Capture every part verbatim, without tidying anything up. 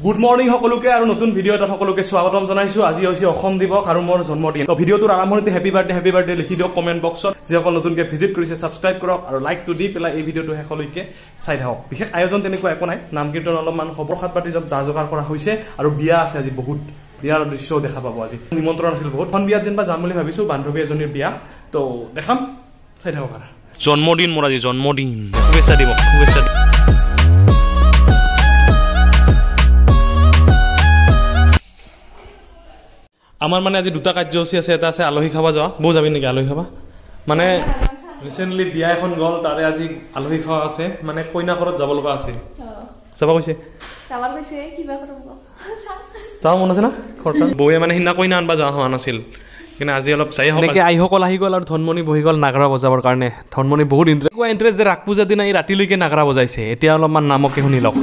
Good morning সকলোকে আৰু নতুন ভিডিও এটা সকলোকে স্বাগতম জনাইছো। আজি হৈছে অসম দিৱস আৰু মোৰ জন্মদিন। তো ভিডিওটোৰ আৰম্ভণিতে হেপী বাৰ্থডে হেপী বাৰ্থডে লিখি দিয়ক কমেন্ট বক্সত। যিসকল নতুনকে ভিজিট কৰিছে সাবস্ক্ৰাইব কৰক আৰু লাইকটো দি পেলাই এই ভিডিওটো শেষলৈকে চাই থাকক। বিশেষ আয়োজন তেনেকুৱা একো নাই, নাম কীৰ্তন অলপমান প্ৰসাদ পাতি যা যোগাৰ কৰা হৈছে আৰু বিয়া আছে আজি বহুত। বিয়াৰ দৃশ্যও দেখা পাব। আজি নিমন্ত্ৰণ আছিল বহুত। এখন বিয়াত যেনিবা যাম বুলি ভাবিছো, বান্ধৱী এজনীৰ বিয়া। তো দেখাম, চাই থাকক। জন্মদিন মোৰ আজি, জন্মদিন। শুভেচ্ছা দিব, শুভেচ্ছা দিব। আমাৰ মানে আজি দুটা কাৰ্যসূচী আছে। এটা আছে আলহী খাব যোৱা। বৌ যাবি নেকি আলহী খাবা? মানে ৰিচেণ্টলি বিয়া এখন গ'ল, তাৰে আজি আলহী খোৱা আছে। মানে কইনা ঘৰত যাব লগা আছে। যাব কৈছে যাব মন আছে না ঘৰটা। বৌয়ে মানে সিদিনা কইনা আনবা যোৱা হোৱা নাছিল, কিন্তু আজি অলপ চাই এনেকৈ আইসকল আহি গ'ল আৰু ধনমণি বহি গ'ল নাগৰা বজাবৰ কাৰণে। ধনমণি বহুত ইণ্টাৰেষ্ট ইণ্টাৰেষ্ট যে ৰাস পূজাৰ দিনা এই ৰাতিলৈকে নাগৰা বজাইছে। এতিয়া অলপমান নামকে শুনি লওক।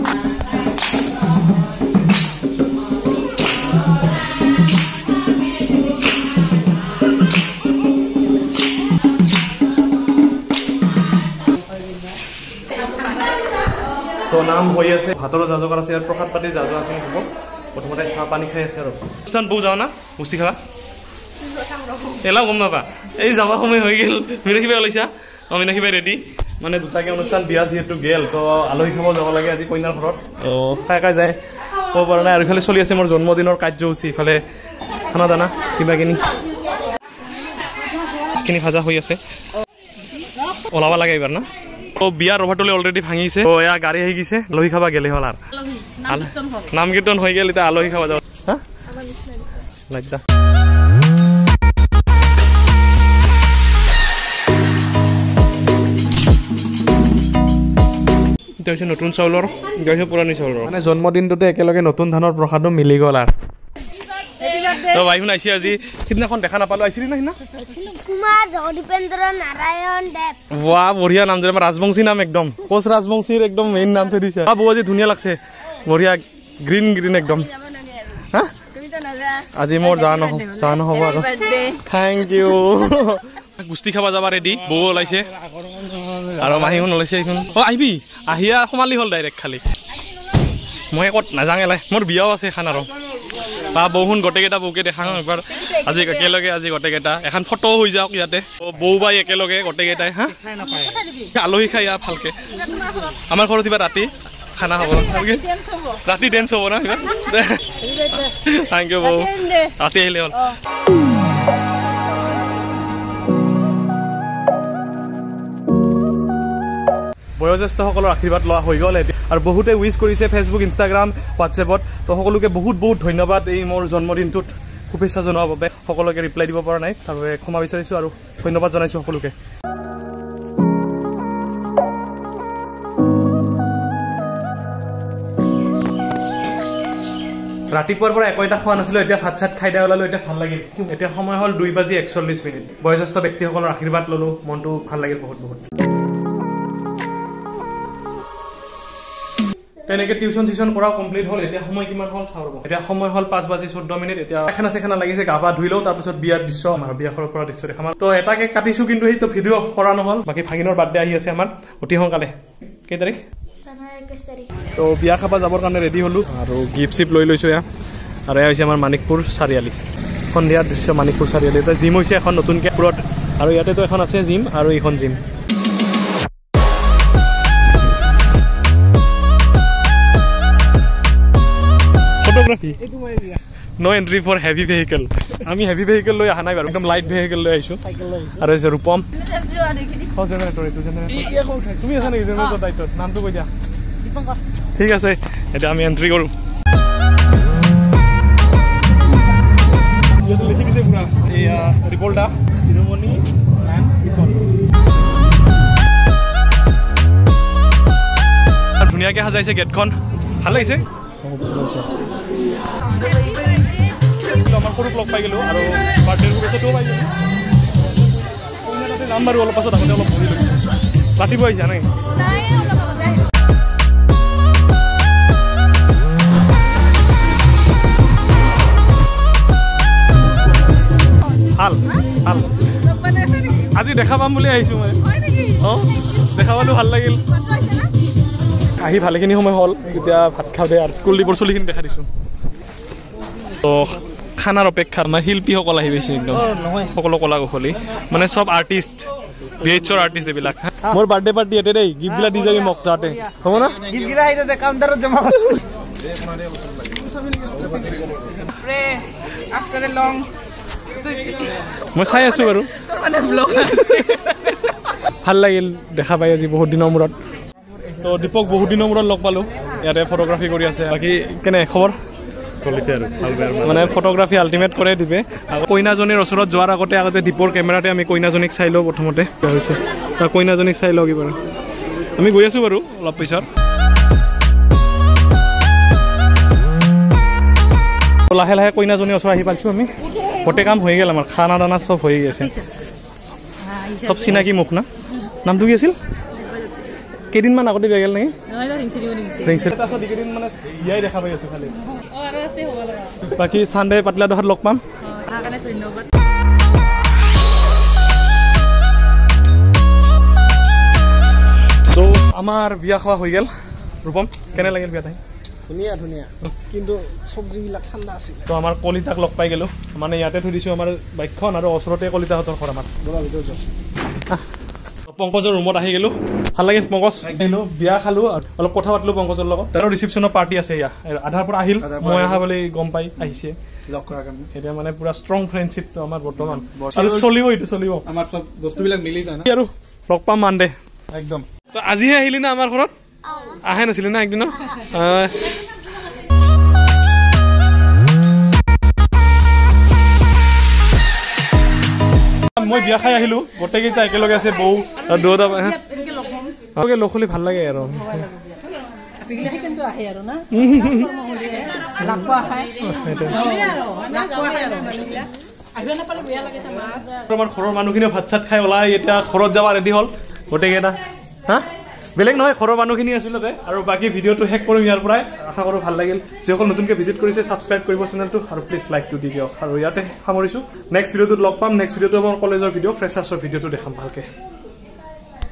তো নাম হৈ আছে, ভাতৰো যা যোগাৰ আছে, আৰু প্ৰসাদ পাতি যা যোগাৰখিনি হ'ব। প্ৰথমতে চাহ পানী খাই আছে আৰু অনুষ্ঠান বৌ যাওঁ না বস্তি খাবা এলাও গম নাপা। এই যাবা সময় হৈ গ'ল। মিনাক্ষী বাই ওলাইছা? অঁ মিনাক্ষী বাই ৰেডি। মানে দুটাকে অনুষ্ঠান বিয়া যিহেতু গেল, তো আলহী খাব যাব লাগে আজি কইনাৰ ঘৰত। তো খাই খাই যায় ক'ব পৰা নাই। আৰু ইফালে চলি আছে মোৰ জন্মদিনৰ কাৰ্যসূচী। ইফালে খানা দানা কিবা কিনি খিনি ভাজা হৈ আছে। ওলাব লাগে এইবাৰ না। তো বিয়াৰ ৰভাটোলে অলৰেডি ভাঙিছে। তো এয়া গাড়ী আহি গৈছে, আলহী খাবা গেলে হ'ল। আৰু নাম কীৰ্তন হৈ গ'ল, এতিয়া আলহী খাব যাব। হা লাইদা এতিয়া হৈছে নতুন চাউলৰ, এতিয়া হৈছে পুৰণি চাউলৰ। মানে জন্মদিনটোতে একেলগে নতুন ধানৰ প্ৰসাদো মিলি গ'ল। আৰু তো ভাই শুন আহিছে আজি। সিদিনাখন দেখা নাপালো, আহিছিলি না সিদিনা? কুমাৰ জগদীপেন্দ্ৰ নাৰায়ণ দেৱ। ৱা বঢ়িয়া নাম, যে ৰাজবংশী নাম একদম। কোচ ৰাজবংশীৰ একদম মেইন নাম থৈ দিছে। বৌ আজি ধুনীয়া লাগছে, বঢ়িয়া গ্ৰীণ গ্ৰীণ একদম। হা আজি মোৰ যা নহ'ব যা নহ'ব আৰু থেংক ইউ। গুষ্টি খাব যাবা ৰেডি, বৌ ওলাইছে আৰু মাহীখন ওলাইছে। এইখন অঁ আহিবি, আহিয়া সোমালি হ'ল ডাইৰেক্ট। খালি মই ক'ত নাযাওঁ এলাই, মোৰ বিয়াও আছে এখন। আৰু বা বৌখন গোটেইকেইটা বৌকে দেখাওঁ একবাৰ আজি একেলগে। আজি গোটেইকেইটা এখন ফটো হৈ যাওক ইয়াতে, বৌ বাই একেলগে গোটেইকেইটাই। হা আলহী খাই ইয়াৰ ভালকে। আমাৰ ঘৰত কিবা ৰাতি খানা হ'ব, ৰাতি ডেন্স হ'ব না কিবা। থেংক ইউ বৌ, ৰাতি আহিলে হ'ল। বয়োজ্যেষ্ঠসকলৰ আশীৰ্বাদ লোৱা হৈ গ'ল এতিয়া। আৰু বহুতে উইচ কৰিছে ফেচবুক, ইনষ্টাগ্ৰাম, হোৱাটছএপত। তো সকলোকে বহুত বহুত ধন্যবাদ এই মোৰ জন্মদিনটোত শুভেচ্ছা জনোৱাৰ বাবে। সকলোকে ৰিপ্লাই দিব পৰা নাই, তাৰ বাবে ক্ষমা বিচাৰিছোঁ আৰু ধন্যবাদ জনাইছোঁ সকলোকে। ৰাতিপুৱাৰ পৰা একো এটা খোৱা নাছিলো, এতিয়া ভাত চাত খাই দিয়া ওলালো। এতিয়া ভাল লাগিল। এতিয়া সময় হ'ল দুই বাজি একচল্লিছ মিনিট। বয়োজ্যেষ্ঠ ব্যক্তিসকলৰ আশীৰ্বাদ ললো, মনটো ভাল লাগিল বহুত বহুত। তেনেকে টিউচন চিউচন কৰা কমপ্লিট হ'ল। এতিয়া সময় কিমান হ'ল চাওঁ ৰ'ব। এতিয়া সময় হ'ল পাঁচ বাজি চৈধ্য মিনিট। এতিয়া এখানা চেখানা লাগিছে, গা পা ধুই লওঁ, তাৰপিছত বিয়াৰ দৃশ্য আমাৰ বিয়া ঘৰৰ পৰা দৃশ্য দেখাম। তো এটা কেক কাটিছো, কিন্তু সেইটো ভিডিঅ' কৰা নহ'ল। বাকী ভাগিনৰ বাৰ্থডে আহি আছে আমাৰ অতি সোনকালে। কেই তাৰিখ? তো বিয়া খাব যাবৰ কাৰণে ৰেডি হ'লো আৰু গিফ্ট চিফ্ট লৈ লৈছোঁ এয়া। আৰু এয়া হৈছে আমাৰ মানিকপুৰ চাৰিআলি, সন্ধিয়াৰ দৃশ্য মানিকপুৰ চাৰিআলি। এতিয়া জিম হৈছে এখন নতুনকৈ পুৰত, আৰু ইয়াতেতো এখন আছে জিম, আৰু এইখন gym. Photography no entry for heavy vehicle. আমি হেভি ভেহিকেল লৈ অহা নাই বাৰু, একদম লাইট ভেহিকেল লৈ আহিছোঁ। আৰু এই যে ৰূপম তুমি আছা নেকি জেনেৰেটৰ দায়িত্বত? নামটো কৈ দিয়া। ঠিক আছে, এতিয়া আমি এন্ট্ৰি কৰোঁ। লিখি দিছে পুৰা এয়া ৰিপৰ্টা হিৰমণি ধুনীয়াকৈ সাজাইছে গেটখন, ভাল লাগিছে। আমাৰ সৰুক লগ পাই গ'লোঁ আৰু বাৰ্থডেৰ শুভেচ্ছাটোও পাই গ'লোঁ। তাতে যাম বাৰু অলপ পাছত, আগতে অলপ বহিলোঁ। ৰাতিপুৱা আহিছা নাই? ভাল ভাল আজি দেখা পাম বুলি আহিছোঁ মই। অঁ দেখা পালোঁ, ভাল লাগিল। আহি ভালেখিনি সময় হ'ল এতিয়া ভাত খাওঁতে আৰু কুলদীপৰ চুলিখিনি দেখা দিছোঁ তো খানাৰ অপেক্ষা আমাৰ শিল্পীসকল আহি পাইছে একদম সকলো কলা কৌশলী মানে চব আৰ্টিষ্ট ভি এইচৰ আৰ্টিষ্ট এইবিলাক মোৰ বাৰ্থডে পাৰ্টি ইয়াতে দেই গিফ্টবিলাক দি যাবি মোক যাওঁতে হ'ব না গিফ্টগিলা আইতে কাউণ্টাৰত জমা কৰিছোঁ আফটাৰ এ লং মই চাই আছোঁ বাৰু ভাল লাগিল দেখা পাই আজি বহুত দিনৰ মূৰত তো দীপক বহুত দিনৰ মূৰত লগ পালোঁ ইয়াতে ফটোগ্ৰাফী কৰি আছে বাকী কেনে খবৰ চলিছে আৰু মানে ফটোগ্ৰাফী আল্টিমেট কৰে দিবে কইনাজনীৰ ওচৰত যোৱাৰ আগতে আগতে দীপৰ কেমেৰাতে আমি কইনাজনীক চাই লওঁ প্ৰথমতে হৈছে কইনাজনীক চাই লওঁ কিবা আমি গৈ আছোঁ বাৰু অলপ পিছত লাহে লাহে কইনাজনীৰ ওচৰত আহি পাইছোঁ আমি গোটেই কাম হৈ গ'ল আমাৰ খানা দানা চব হৈ গৈছে চব চিনাকি মুখ না নামটো কি আছিল কেইদিনমান আগতে বেয়া গ'ল নেকি কেইদিন মানে বিয়াই দেখা পাই আছোঁ খালি বাকী চানডে পাতলা দোহাত লগ পাম তো আমাৰ বিয়া খোৱা হৈ গ'ল ৰূপম কেনে লাগিল বিয়া তাই ধুনীয়া ধুনীয়া কিন্তু চব্জিবিলাক ঠাণ্ডা আছিল তো আমাৰ কলিতাক লগ পাই গ'লোঁ মানে ইয়াতে থৈ দিছোঁ আমাৰ বাইকখন আৰু ওচৰতে কলিতাহঁতৰ ঘৰ আমাৰ পংকজৰ ৰুমত আহি গ'লোঁ ভাল লাগিল পংকজ আহিলোঁ বিয়া খালোঁ অলপ কথা পাতিলোঁ পংকজৰ লগত তেওঁৰ ৰিচিপশ্যনৰ পাৰ্টি আছে ইয়া আধাৰ পৰা আহিল মই অহা বুলি গম পাই আহিছে লগ কৰাৰ কাৰণে এতিয়া মানে পুৰা ষ্ট্ৰং ফ্ৰেণ্ডশ্বিপটো আমাৰ বৰ্তমান আৰু চলিব এইটো চলিব আমাৰ চব বস্তুবিলাক মিলি যায় আৰু লগ পাম মান দে একদম তো আজিহে আহিলি না আমাৰ ঘৰত আহে নাছিলে না একদিনৰ মই বিয়া খাই আহিলোঁ গোটেইকেইটা একেলগে আছে বৌ আৰু দুটা লগ হ'লে ভাল লাগে আৰু আমাৰ ঘৰৰ মানুহখিনিও ভাত চাত খাই ওলাই এতিয়া ঘৰত যাব ৰেডি হ'ল গোটেইকেইটা হা বেলেগ নহয় ঘৰৰ মানুহখিনি আছিলে আৰু বাকী ভিডিঅ'টো শেষ কৰিম ইয়াৰ পৰাই আশা কৰোঁ ভাল লাগিল যিসকল নতুনকৈ ভিজিট কৰিছে ছাবস্ক্ৰাইব কৰিব চেনেলটো আৰু প্লিজ লাইকটো দি দিয়ক আৰু ইয়াতে সামৰিছোঁ নেক্সট ভিডিঅ'টোত লগ পাম নেক্সট ভিডিঅ'টো আমাৰ কলেজৰ ভিডিঅ' ফ্ৰেছাৰ্ছৰ ভিডিঅ'টো দেখাম ভালকৈ